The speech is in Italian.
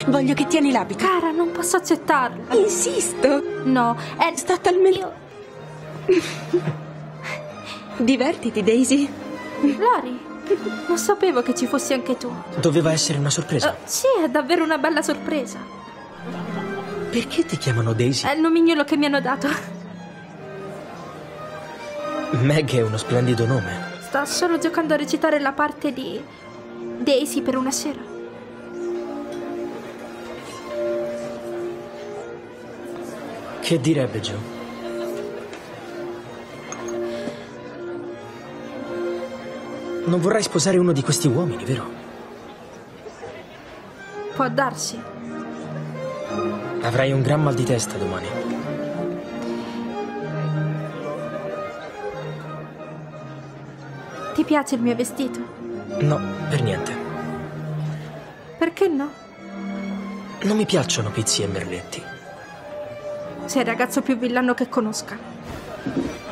Voglio che tieni l'abito. Cara, non posso accettarlo. Insisto. No, Sta talmente... Divertiti, Daisy. Lori, non sapevo che ci fossi anche tu. Doveva essere una sorpresa. Sì, è davvero una bella sorpresa. Perché ti chiamano Daisy? È il nomignolo che mi hanno dato. Meg è uno splendido nome. Sta solo giocando a recitare la parte di Daisy per una sera. Che direbbe Joe? Non vorrai sposare uno di questi uomini, vero? Può darsi. Avrai un gran mal di testa domani. Ti piace il mio vestito? No, per niente. Perché no? Non mi piacciono pizzi e merletti. Sei il ragazzo più villano che conosca.